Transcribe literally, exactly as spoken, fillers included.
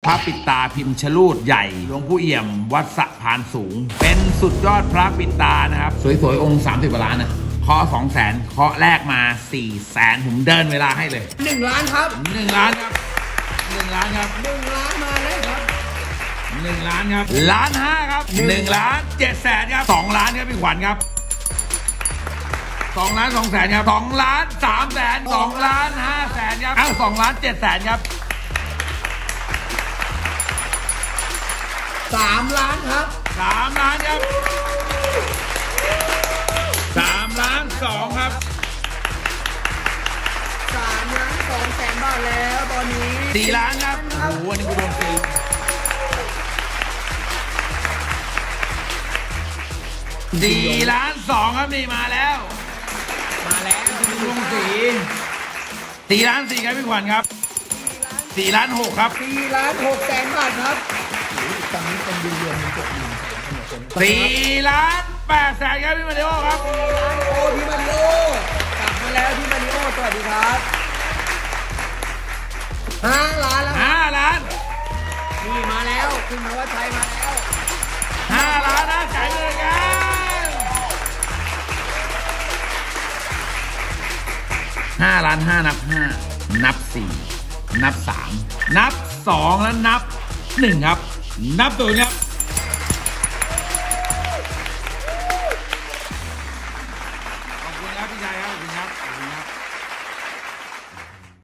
พระปิดตาพิมพ์ชลูดใหญ่หลวงปู่เอี่ยมวัดสะพานสูงเป็นสุดยอดพระปิดตานะครับสวยๆองค์สามสิบล้านนะเคาะสองแสนเคาะแรกมาสี่แสนผมเดินเวลาให้เลยหนึ่งล้านครับหนึ่งล้านครับหนึ่งล้านครับหนึ่งล้านมาแล้วครับหนึ่งล้านครับล้านห้าครับหนึ่งล้านเจ็ดแสนครับสองล้านครับพี่ขวัญครับสองล้านสองแสนครับสองล้านสามแสนสองล้านห้าแสนครับอ้าวสองล้านเจ็ดแสนครับสามล้านครับสามล้านครับสามล้านสองครับสามล้านสองแสนบาทแล้วตอนนี้สี่ล้านครับโอ้โหวันนี้กูโดนฟรีสี่ล้านสองครับนี่มาแล้วมาแล้วลุงสีสี่ล้านสี่ครับพี่ขวัญครับสี่ล้านหกครับสี่ล้านหกแสนบาทครับตอนนี้เป็นดูเรียนมีตัวอีสี่ล้านแปดแสนครับพี่มาริโอครับสี่ล้านโอ้พี่มาริโอกลับมาแล้วพี่มาริโอสวัสดีครับห้าล้านแล้วห้าล้านนี่มาแล้วคุณธวัชชัยมาแล้วห้าล้านนะจ่ายเลยกันห้าล้านห้านับห้านับสี่นับสามนับสองแล้วนับหนึ่งครับนับตัวนี้